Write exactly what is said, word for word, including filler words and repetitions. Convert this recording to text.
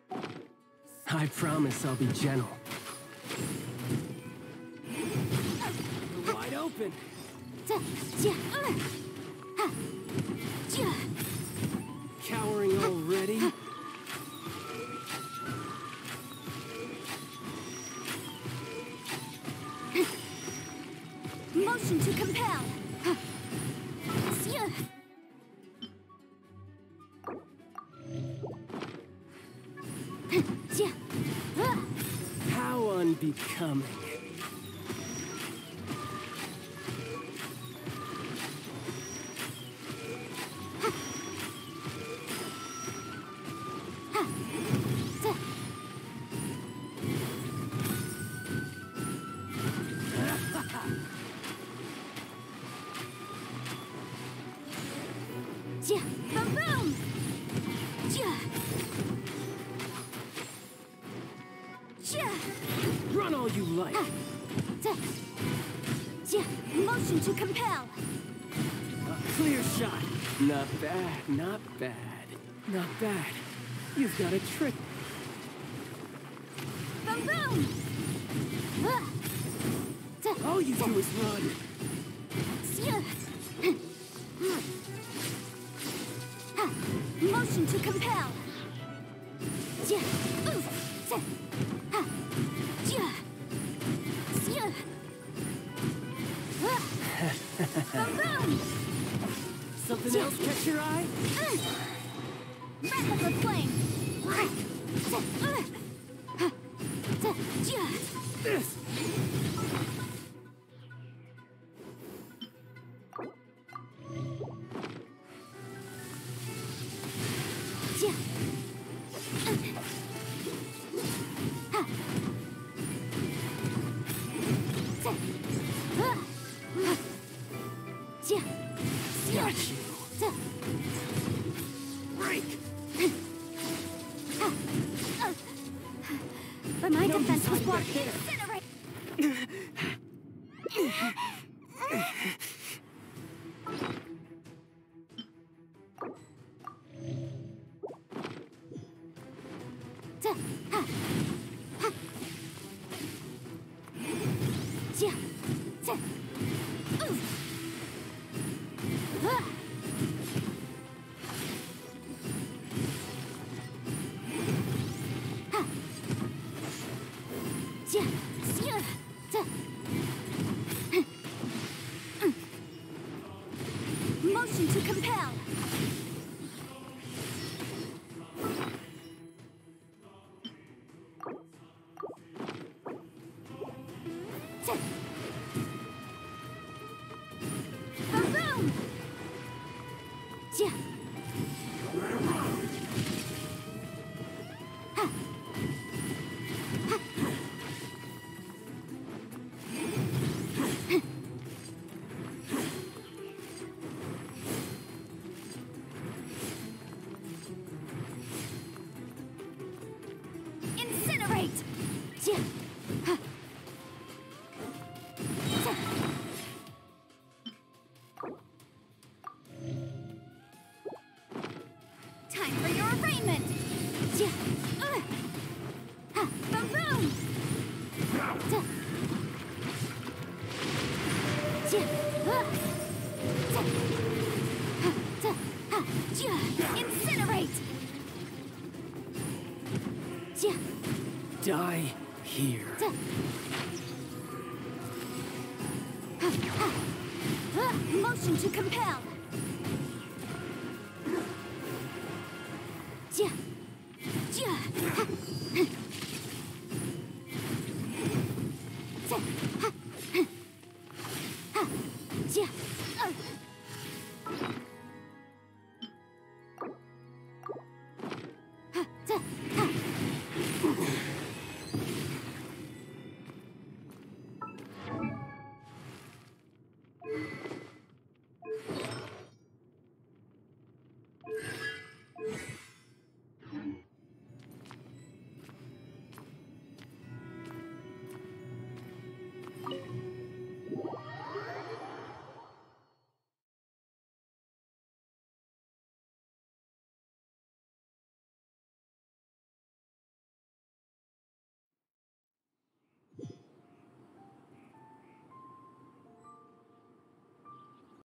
I promise I'll be gentle. You're wide open. Cowering already? Motion to compel. How unbecoming. Boom! Run all you like. Motion to compel. A clear shot. Not bad, not bad. Not bad. You've got a trick. Boom boom! All you do is run. Motion to compel. Something else catch your eye? Wrap up the flame. This. Got you. Break. But my No defense was design blocked. back there. Motion to compel. Boom boom! Incinerate! Time for your arraignment! Boom boom! Incinerate! Die here. Motion to compel. Yeah. Yeah.